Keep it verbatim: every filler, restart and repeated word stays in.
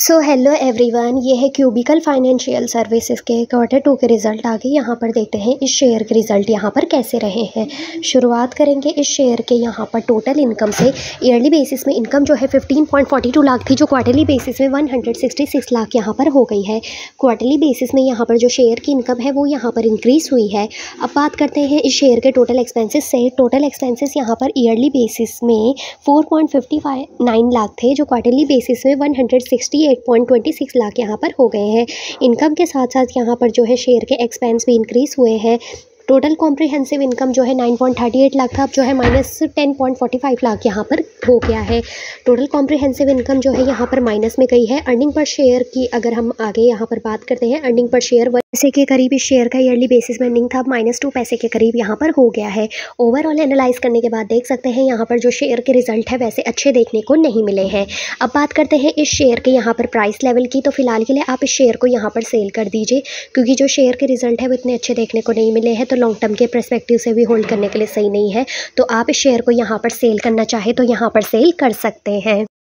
So hello everyone, ये है cubical financial services के क्वार्टर टू के रिज़ल्ट आ गए। यहाँ पर देखते हैं इस शेयर के रिज़ल्ट यहाँ पर कैसे रहे हैं। शुरुआत करेंगे इस शेयर के। यहाँ पर टोटल इनकम से ईयरली बेसिस में इनकम जो है fifteen point forty two lakh थी, जो क्वार्टरली बेसिस में one hundred sixty six lakh यहाँ पर हो गई है। क्वार्टरली बेसिस में यहाँ पर जो शेयर की इनकम है वो यहाँ पर इंक्रीज़ हुई है। अब बात करते हैं इस शेयर के टोटल एक्सपेंसेस से। टोटल एक्सपेंसेस यहाँ पर ईयरली बेसिस में four point fifty five nine lakh थे, जो क्वार्टरली बेसिस में one hundred sixty eight point twenty six lakh यहाँ पर हो गए हैं। इनकम के साथ साथ यहाँ पर जो है शेयर के एक्सपेंस भी इंक्रीज हुए हैं। टोटल कॉम्प्रिहेंसिव इनकम जो है nine point thirty eight lakh था, अब जो है minus ten point forty five lakh यहाँ पर हो गया है। टोटल कॉम्प्रिहेंसिव इनकम जो है यहाँ पर माइनस में गई है। अर्निंग पर शेयर की अगर हम आगे यहाँ पर बात करते हैं, अर्निंग पर शेयर वन पैसे के करीब इस शेयर का ईयरली बेसिस में अर्निंग था, माइनस टू पैसे के करीब यहाँ पर हो गया है। ओवरऑल एनालाइज करने के बाद देख सकते हैं यहाँ पर जो शेयर के रिजल्ट है वैसे अच्छे देखने को नहीं मिले हैं। अब बात करते हैं इस शेयर के यहाँ पर प्राइस लेवल की। तो फिलहाल के लिए आप इस शेयर को यहाँ पर सेल कर दीजिए, क्योंकि जो शेयर के रिजल्ट है वो इतने अच्छे देखने को नहीं मिले हैं, तो लॉन्ग टर्म के पर्सपेक्टिव से भी होल्ड करने के लिए सही नहीं है। तो आप इस शेयर को यहाँ पर सेल करना चाहे तो यहाँ पर सेल कर सकते हैं।